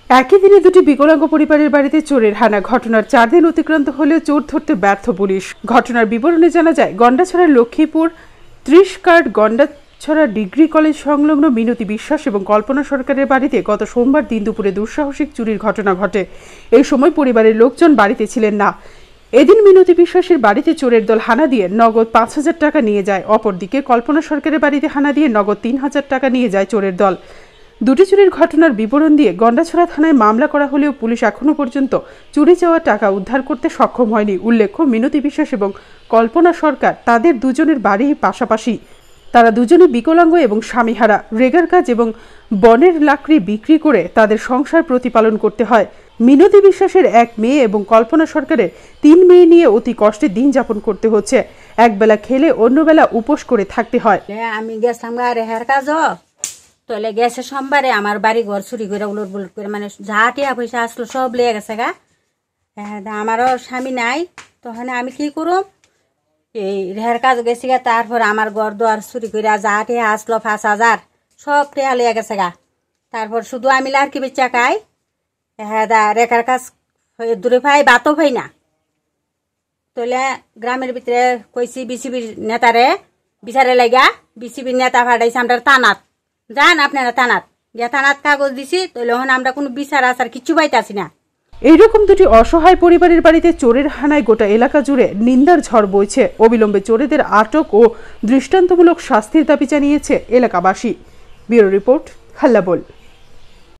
একই দিনে দুটি বিকলাঙ্গ পরিবারের বাড়িতে চোরের হানা। ঘটনার 4 দিন অতিক্রান্ত হলেও চোর ধরতে ব্যর্থ পুলিশ। ঘটনার বিবরণে জানা যায়, গন্ডাছড়ার লক্ষ্মীপুর 30 কার্ড গন্ডাছড়া ডিগ্রি কলেজ সংলগ্ন মিনতি বিশ্বাস এবং কল্পনা সরকারের বাড়িতে গত সোমবার দিন দুপুরে দুঃসাহসিক চুরির ঘটনা ঘটে। এই সময় পরিবারের লোকজন বাড়িতে ছিলেন না। এদিন মিনতি বিশ্বাসের বাড়িতে চোরের দল হানা দিয়ে নগদ 5,000 টাকা নিয়ে যায়। অপরদিকে কল্পনা সরকারের বাড়িতে হানা দিয়ে নগদ 3,000 টাকা নিয়ে যায় চোরের দল। দুটি চুরির ঘটনার বিবরণ দিয়ে গন্ডাছড়া থানায় মামলা করা হলেও পুলিশ এখনো পর্যন্ত চুরি যাওয়া টাকা উদ্ধার করতে সক্ষম হয়নি। উল্লেখ্য, মিনতি বিশ্বাস এবং কল্পনা সরকার তাদের দুজনের বাড়ি পাশাপাশি। তারা দুজনে বিকলাঙ্গ এবং স্বামীহারা। রেগার কাজ এবং বনের লাকড়ি বিক্রি করে তাদের সংসার প্রতিপালন করতে হয়। মিনতি বিশ্বাসের 1 মেয়ে এবং কল্পনা সরকারের 3 মেয়ে নিয়ে অতি কষ্টে দিন যাপন করতে হচ্ছে। একবেলা খেলে অন্য বেলা উপোস করে থাকতে হয়। আমি গেছিলাম রেহার কাজ, তাহলে গেছে সোমবারে আমার বাড়ি ঘর চুরি করে উলট বুলট করে, মানে যা টিয়া পয়সা আসলো সব লেগে গেছে গা। আমারও স্বামী নাই, তখন আমি কি করব, এই রেহার কাজ গেছি গা। তারপর আমার ঘর দোয়ার চুরি করে যা টিয়া আসলো 5,000 সব টিয়া লেগে গেছে গা। তারপর শুধু আমি লাড়কি বেচা খাই, রেখার কাজ দূরে ভাই বাতো ভাই না। তাহলে গ্রামের ভিতরে কইছি বিসিবির নেতারে বিচারে লাগা, বিসিবির নেতা ভাড়াইছে আমরা থানাত, যান আপনারা থানাত গিয়া থানাত কাগজ দিছি। তাহলে আমরা কোনো বিচার আচার কিছু পাইতাছি না। এইরকম দুটি অসহায় পরিবারের বাড়িতে চোরের হানায় গোটা এলাকা জুড়ে নিন্দার ঝড় বইছে। অবিলম্বে চোরেদের আটক ও দৃষ্টান্তমূলক শাস্তির দাবি জানিয়েছে এলাকাবাসী। Bureau report, হাল্লাবোল।